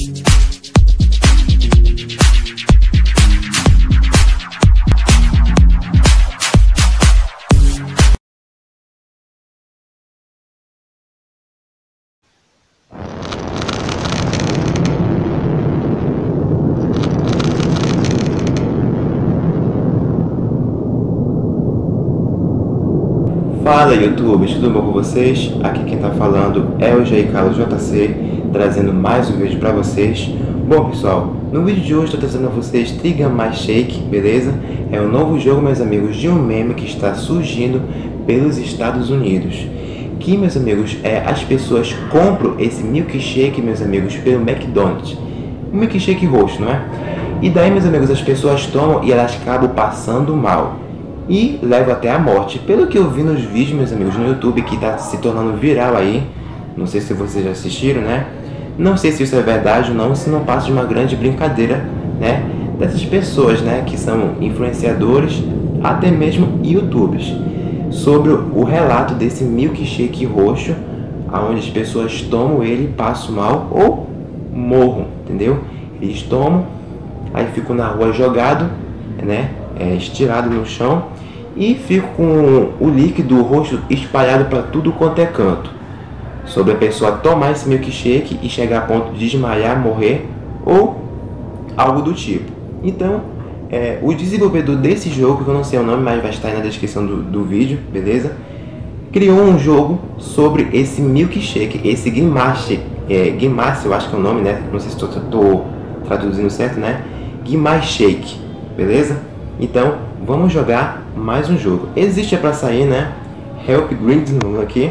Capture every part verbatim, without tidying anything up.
Fala YouTube, tudo bom com vocês? Aqui quem tá falando é o Jair Carlos J C, trazendo mais um vídeo para vocês. Bom pessoal, no vídeo de hoje estou trazendo a vocês Trigger My Shake, beleza? É um novo jogo, meus amigos, de um meme que está surgindo pelos Estados Unidos. Que, meus amigos, é, as pessoas compram esse milkshake, meus amigos, pelo McDonald's. Um milkshake roxo, não é? E daí, meus amigos, as pessoas tomam e elas acabam passando mal. E leva até a morte. Pelo que eu vi nos vídeos, meus amigos, no YouTube, que está se tornando viral aí, não sei se vocês já assistiram, né? Não sei se isso é verdade ou não, se não passa de uma grande brincadeira, né? Dessas pessoas, né? Que são influenciadores, até mesmo YouTubers, sobre o relato desse milkshake roxo, aonde as pessoas tomam ele, passam mal ou morram, entendeu? Eles tomam, aí ficam na rua jogado, né? É, estirado no chão e fico com o líquido roxo espalhado para tudo quanto é canto, sobre a pessoa tomar esse milkshake e chegar a ponto de desmaiar, morrer ou algo do tipo. Então, é, o desenvolvedor desse jogo, que eu não sei o nome, mas vai estar aí na descrição do, do vídeo, beleza? Criou um jogo sobre esse milkshake, esse Gimashi, é, Gimashi, eu acho que é o nome, né? Não sei se estou traduzindo certo, né? Gimashi Shake, beleza? Então, vamos jogar mais um jogo. Existe para sair, né? Help Grid aqui.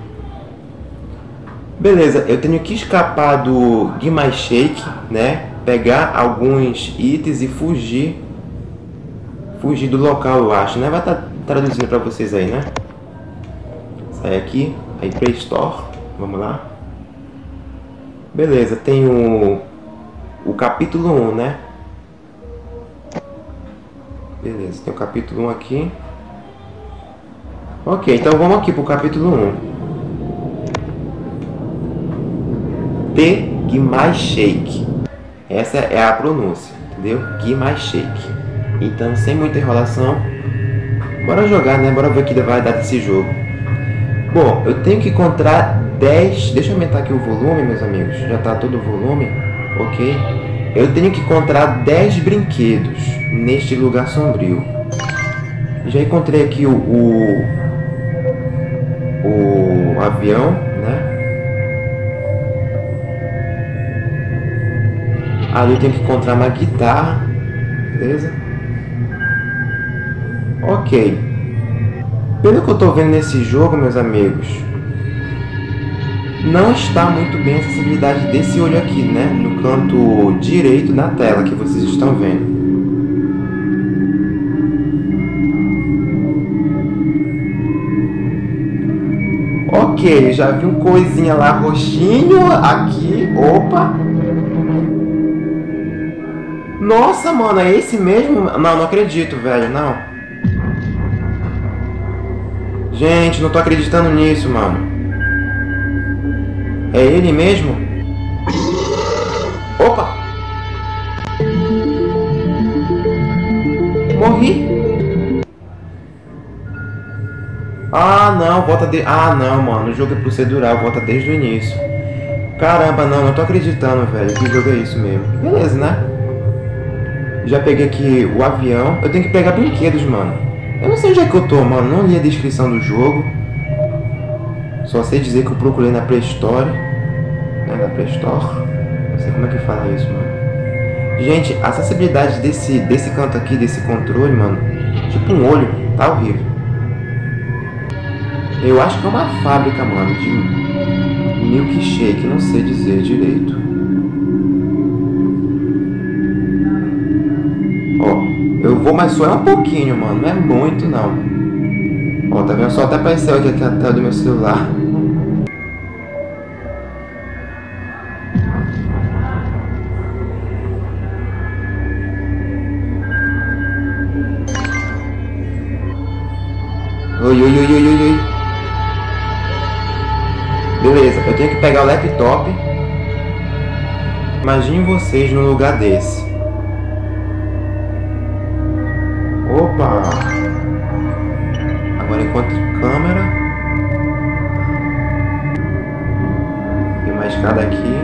Beleza, eu tenho que escapar do Gimme Shake, né? Pegar alguns itens e fugir. Fugir do local, eu acho, né? Vai estar traduzindo para vocês aí, né? Sai aqui, aí Play Store. Vamos lá. Beleza, tem o, o capítulo um, né? Beleza, tem o capítulo um aqui. Ok, então vamos aqui para o capítulo um. The Gimme Shake. Essa é a pronúncia, entendeu? Gimme Shake. Então, sem muita enrolação, bora jogar, né? Bora ver o que vai dar desse jogo. Bom, eu tenho que encontrar dez... Deixa eu aumentar aqui o volume, meus amigos. Já está todo o volume, ok? Eu tenho que encontrar dez brinquedos neste lugar sombrio. Já encontrei aqui o, o, o avião, né? Ali eu tenho que encontrar uma guitarra, beleza? Ok. Pelo que eu estou vendo nesse jogo, meus amigos, não está muito bem a acessibilidade desse olho aqui, né? No canto direito da tela que vocês estão vendo. Ok, já vi um coisinha lá roxinho aqui. Opa! Nossa, mano, é esse mesmo? Não, não acredito, velho, não. Gente, não tô acreditando nisso, mano. É ele mesmo? Opa! Morri? Ah, não, volta de... Ah, não, mano, o jogo é procedural, volta desde o início. Caramba, não, não tô acreditando, velho. Que jogo é isso mesmo? Beleza, né? Já peguei aqui o avião. Eu tenho que pegar brinquedos, mano. Eu não sei onde é que eu tô, mano. Não li a descrição do jogo. Só sei dizer que eu procurei na Play Store. Né? Na Play Store. Não sei como é que fala isso, mano. Gente, a acessibilidade desse, desse canto aqui, desse controle, mano. Tipo um olho. Tá horrível. Eu acho que é uma fábrica, mano, de milkshake. Não sei dizer direito. Ó, eu vou, mas só é um pouquinho, mano. Não é muito, não. Ó, tá vendo? Só até apareceu aqui a tela do meu celular. Oi, oi, oi, oi, oi, oi. Beleza, eu tenho que pegar o laptop. Imagine vocês num lugar desse. Opa! Agora encontre câmera. Tem uma escada aqui.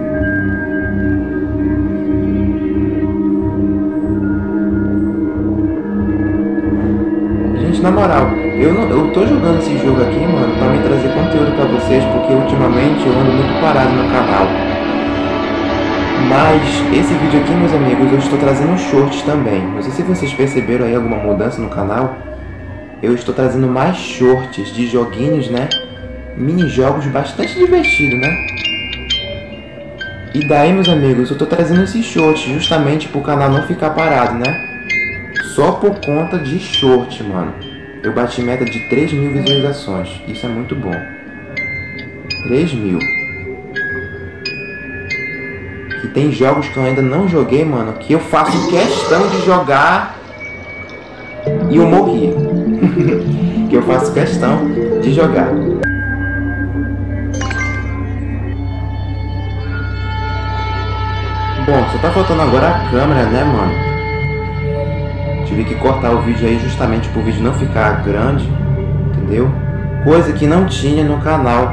Gente, na moral, eu, não, eu tô jogando esse jogo aqui, mano, pra me trazer conteúdo pra vocês, porque ultimamente eu ando muito parado no canal. Mas esse vídeo aqui, meus amigos, eu estou trazendo shorts também. Não sei se vocês perceberam aí alguma mudança no canal. Eu estou trazendo mais shorts de joguinhos, né? Mini-jogos bastante divertidos, né? E daí, meus amigos, eu estou trazendo esses shorts justamente para o canal não ficar parado, né? Só por conta de short, mano. Eu bati meta de três mil visualizações. Isso é muito bom. três mil. Que tem jogos que eu ainda não joguei, mano, que eu faço questão de jogar e eu morri. Que eu faço questão de jogar. Bom, só tá faltando agora a câmera, né, mano? Tive que cortar o vídeo aí justamente pro vídeo não ficar grande, entendeu? Coisa que não tinha no canal.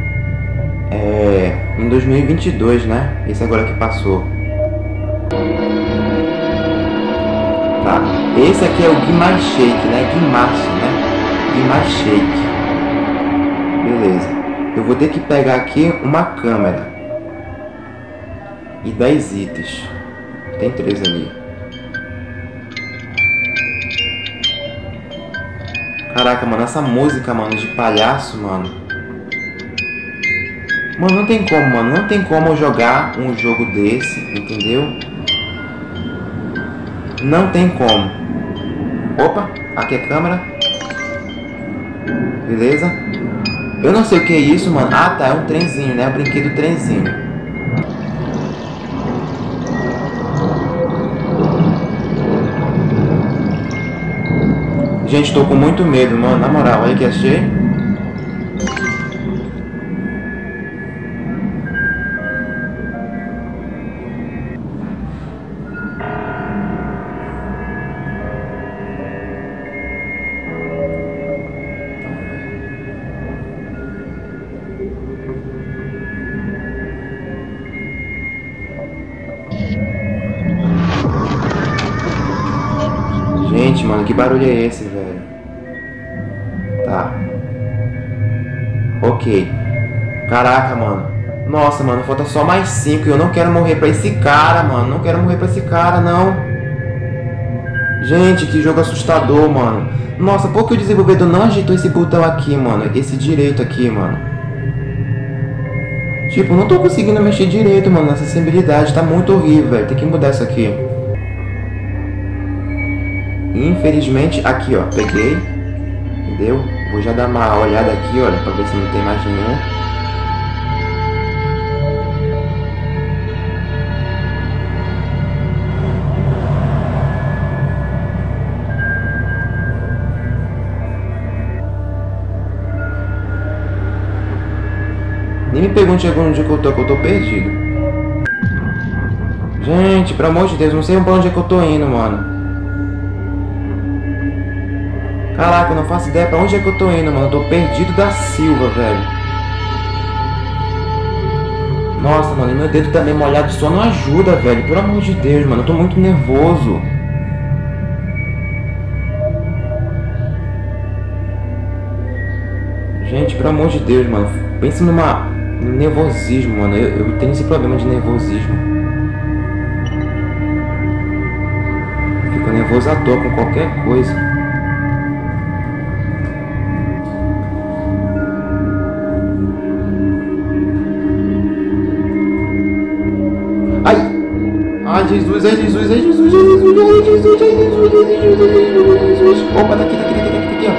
É, em dois mil e vinte e dois, né? Esse agora que passou. Tá. Esse aqui é o Gimme Shake, né? Gimashi, né? Gimme Shake. Beleza. Eu vou ter que pegar aqui uma câmera. E dez itens. Tem três ali. Caraca, mano. Essa música, mano, de palhaço, mano. Mano, não tem como, mano. Não tem como eu jogar um jogo desse, entendeu? Não tem como. Opa, aqui é a câmera. Beleza. Eu não sei o que é isso, mano. Ah, tá, é um trenzinho, né? O brinquedo trenzinho. Gente, tô com muito medo, mano. Na moral, olha que achei. Gente, mano, que barulho é esse, velho? Tá. Ok. Caraca, mano. Nossa, mano, falta só mais cinco. Eu não quero morrer pra esse cara, mano. Não quero morrer pra esse cara, não. Gente, que jogo assustador, mano. Nossa, por que o desenvolvedor não agitou esse botão aqui, mano? Esse direito aqui, mano. Tipo, não tô conseguindo mexer direito, mano. Essa sensibilidade tá muito horrível, velho. Tem que mudar isso aqui. Infelizmente, aqui, ó, peguei, entendeu? Vou já dar uma olhada aqui, olha, pra ver se não tem mais nenhum. Nem me pergunte onde é que eu tô, que eu tô perdido. Gente, pelo amor de Deus, não sei pra onde é que eu tô indo, mano. Caraca, eu não faço ideia pra onde é que eu tô indo, mano. Eu tô perdido da Silva, velho. Nossa, mano, e meu dedo também molhado só não ajuda, velho. Pelo amor de Deus, mano. Eu tô muito nervoso. Gente, pelo amor de Deus, mano. Pensa numa... no nervosismo, mano. Eu, eu tenho esse problema de nervosismo. Fico nervoso à toa com qualquer coisa. Ai, Jesus, ai, Jesus, ai, Jesus, ai, Jesus, ai, Jesus, ai, Jesus, ai, Jesus, ai, Jesus. Opa, tá aqui, tá aqui, tá aqui, tá aqui, tá aqui,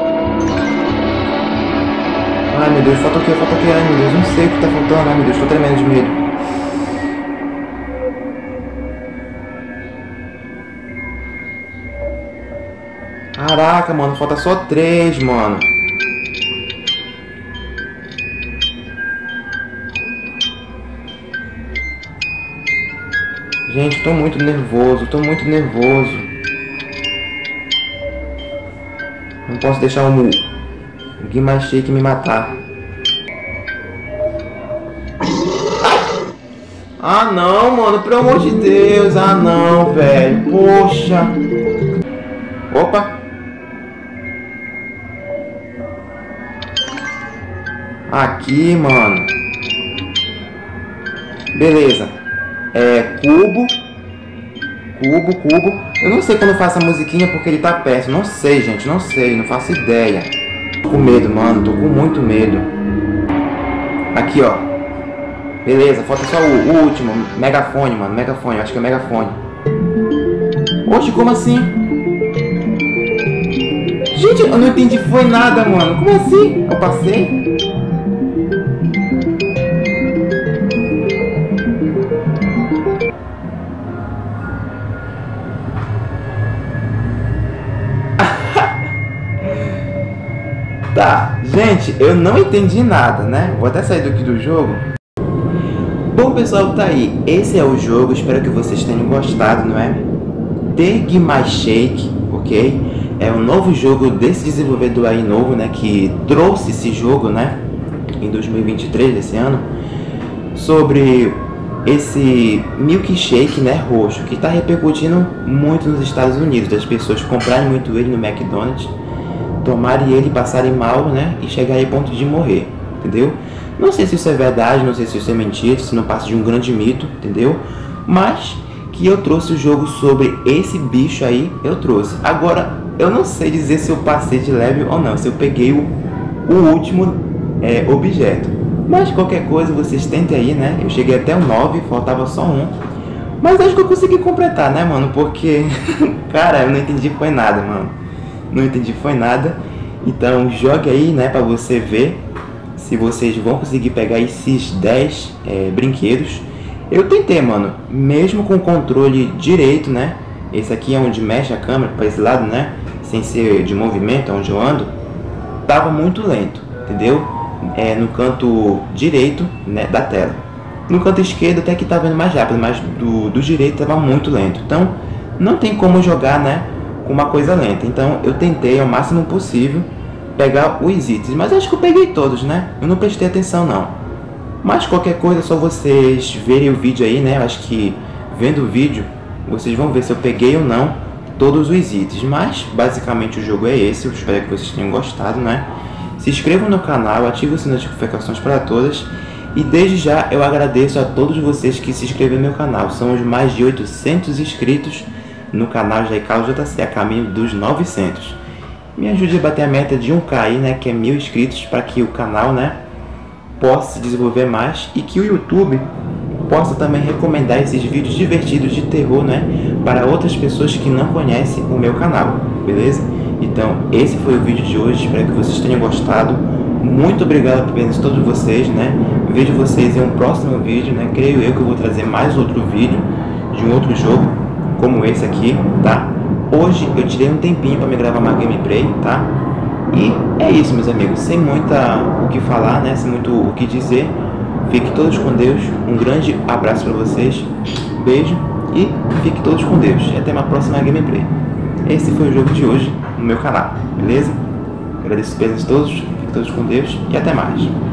ó. Ai, meu Deus, falta o que, falta o que? Ai, meu Deus, não sei o que tá faltando. Ai, meu Deus, tô tremendo de medo. Caraca, mano, falta só três, mano. Gente, tô muito nervoso, tô muito nervoso. Não posso deixar o, o Guimai Shake me matar. Ah não, mano, pelo amor de Deus. Ah não, velho. Poxa. Opa. Aqui, mano. Beleza. É, cubo. Cubo, cubo. Eu não sei quando faço a musiquinha porque ele tá perto. Não sei, gente, não sei. Não faço ideia. Tô com medo, mano. Tô com muito medo. Aqui, ó. Beleza, falta só o, o último. Megafone, mano. Megafone, acho que é megafone. Oxe, como assim? Gente, eu não entendi foi nada, mano. Como assim? Eu passei? Tá, gente, eu não entendi nada, né? Vou até sair daqui do jogo. Bom, pessoal, tá aí. Esse é o jogo, espero que vocês tenham gostado, não é? The Guimai Shake, ok? É um novo jogo desse desenvolvedor aí novo, né? Que trouxe esse jogo, né? Em dois mil e vinte e três, desse ano. Sobre esse milkshake, né? Roxo, que tá repercutindo muito nos Estados Unidos. Das pessoas comprarem muito ele no McDonald's, tomarem ele, passarem mal, né? E chegarem a ponto de morrer, entendeu? Não sei se isso é verdade, não sei se isso é mentira, se não passa de um grande mito, entendeu? Mas que eu trouxe o jogo sobre esse bicho aí, eu trouxe. Agora, eu não sei dizer se eu passei de level ou não, se eu peguei o, o último é, objeto. Mas qualquer coisa, vocês tentem aí, né? Eu cheguei até o nove, faltava só um. Mas acho que eu consegui completar, né, mano? Porque, cara, eu não entendi foi nada, mano. Não entendi foi nada. Então, jogue aí, né, pra você ver se vocês vão conseguir pegar esses dez é, brinquedos. Eu tentei, mano, mesmo com o controle direito, né? Esse aqui é onde mexe a câmera para esse lado, né? Sem ser de movimento, onde eu ando. Tava muito lento, entendeu? É, no canto direito, né, da tela. No canto esquerdo até que tá vendo mais rápido, mas do, do direito tava muito lento. Então, não tem como jogar, né, com uma coisa lenta. Então, eu tentei ao máximo possível pegar os itens, mas acho que eu peguei todos, né? Eu não prestei atenção não. Mas qualquer coisa é só vocês verem o vídeo aí, né? Eu acho que vendo o vídeo vocês vão ver se eu peguei ou não todos os itens. Mas basicamente o jogo é esse. Eu espero que vocês tenham gostado, né? Se inscrevam no canal, ativem as notificações para todas. E desde já eu agradeço a todos vocês que se inscreveram no meu canal. São os mais de oitocentos inscritos no canal J K J C, a caminho dos novecentos. Me ajude a bater a meta de um K aí, né, que é mil inscritos, para que o canal, né, possa se desenvolver mais e que o YouTube possa também recomendar esses vídeos divertidos de terror, né, para outras pessoas que não conhecem o meu canal, beleza? Então, esse foi o vídeo de hoje, espero que vocês tenham gostado. Muito obrigado por presença de todos vocês, né? Vejo vocês em um próximo vídeo, né? Creio eu que eu vou trazer mais outro vídeo de um outro jogo, como esse aqui, tá? Hoje eu tirei um tempinho para me gravar uma gameplay, tá? E é isso, meus amigos, sem muita o que falar, né? Sem muito o que dizer. Fiquem todos com Deus. Um grande abraço para vocês. Beijo e fiquem todos com Deus. E até uma próxima gameplay. Esse foi o jogo de hoje no meu canal, beleza? Agradeço a presença de todos. Fiquem todos com Deus e até mais.